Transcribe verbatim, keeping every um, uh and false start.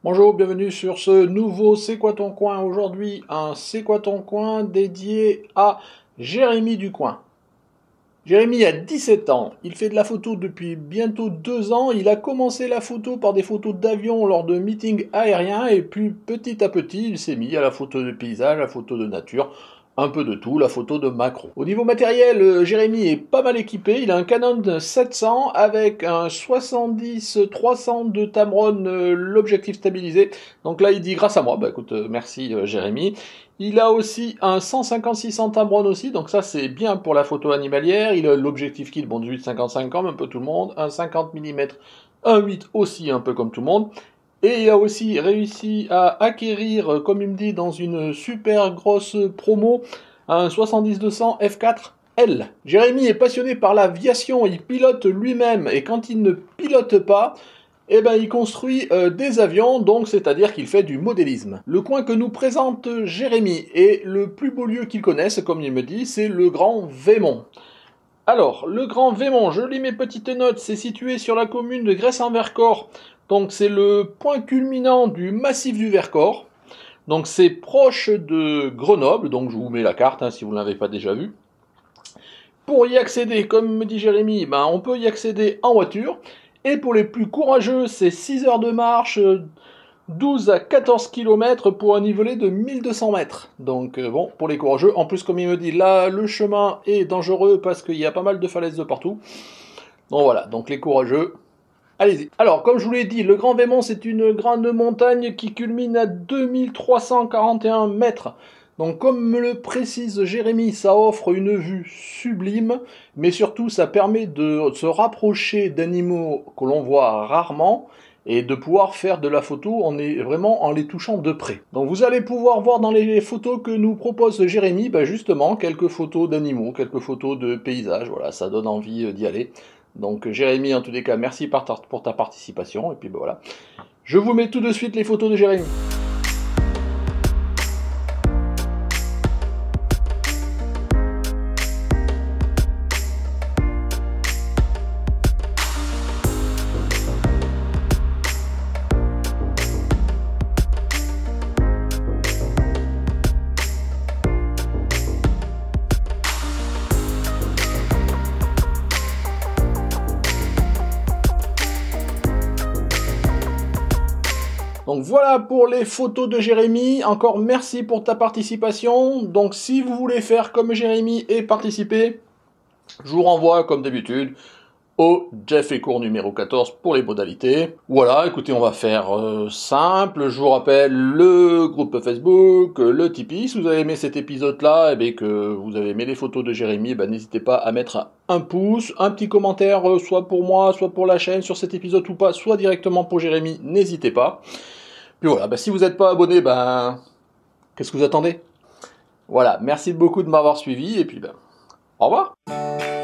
Bonjour, bienvenue sur ce nouveau C'est quoi ton coin? Aujourd'hui, un C'est quoi ton coin dédié à Jérémy Ducoin. Jérémy a dix-sept ans, il fait de la photo depuis bientôt deux ans, il a commencé la photo par des photos d'avion lors de meetings aériens et puis petit à petit il s'est mis à la photo de paysage, la photo de nature, un peu de tout, la photo de macro. Au niveau matériel, euh, Jérémy est pas mal équipé, il a un Canon sept cents avec un soixante-dix trois cents de Tamron, euh, l'objectif stabilisé. Donc là il dit grâce à moi, bah écoute, euh, merci euh, Jérémy. Il a aussi un cent cinquante six cents Tamron aussi, donc ça c'est bien pour la photo animalière. Il a l'objectif kit, bon dix-huit cinquante-cinq comme un peu tout le monde, un cinquante millimètres, un huit aussi un peu comme tout le monde. Et il a aussi réussi à acquérir, comme il me dit, dans une super grosse promo, un soixante-dix deux cents F quatre L. Jérémy est passionné par l'aviation, il pilote lui-même, et quand il ne pilote pas, eh ben, il construit euh, des avions, donc c'est-à-dire qu'il fait du modélisme. Le coin que nous présente Jérémy est le plus beau lieu qu'il connaisse, comme il me dit, c'est le Grand Vémont. Alors, le Grand Vémont, je lis mes petites notes, c'est situé sur la commune de Gresse-en-Vercors. Donc c'est le point culminant du massif du Vercors. Donc c'est proche de Grenoble, donc je vous mets la carte hein, si vous ne l'avez pas déjà vue. Pour y accéder, comme me dit Jérémy, ben, on peut y accéder en voiture. Et pour les plus courageux, c'est six heures de marche, douze à quatorze kilomètres pour un nivelet de mille deux cents mètres. Donc euh, bon, pour les courageux, en plus comme il me dit, là le chemin est dangereux parce qu'il y a pas mal de falaises de partout. Donc voilà, donc les courageux, allez-y. Alors comme je vous l'ai dit, le Grand Vémont c'est une grande montagne qui culmine à deux mille trois cent quarante et un mètres. Donc comme me le précise Jérémy, ça offre une vue sublime, mais surtout ça permet de se rapprocher d'animaux que l'on voit rarement, et de pouvoir faire de la photo on est vraiment en les touchant de près. Donc vous allez pouvoir voir dans les photos que nous propose Jérémy, bah justement quelques photos d'animaux, quelques photos de paysages, voilà, ça donne envie d'y aller. Donc Jérémy, en tous les cas, merci pour ta participation, et puis bah, voilà. Je vous mets tout de suite les photos de Jérémy. Donc voilà pour les photos de Jérémy, encore merci pour ta participation. Donc si vous voulez faire comme Jérémy et participer, je vous renvoie comme d'habitude au Jeff et Court numéro quatorze pour les modalités. Voilà, écoutez, on va faire euh, simple, je vous rappelle le groupe Facebook, le Tipeee. Si vous avez aimé cet épisode-là, et bien que vous avez aimé les photos de Jérémy, ben, n'hésitez pas à mettre un pouce, un petit commentaire, euh, soit pour moi, soit pour la chaîne sur cet épisode ou pas, soit directement pour Jérémy, n'hésitez pas. Puis voilà, bah si vous n'êtes pas abonné, ben qu'est-ce que vous attendez? Voilà, merci beaucoup de m'avoir suivi, et puis ben, au revoir.